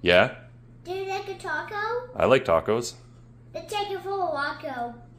Yeah? Do you like a taco? I like tacos. Let's take it for a Waco.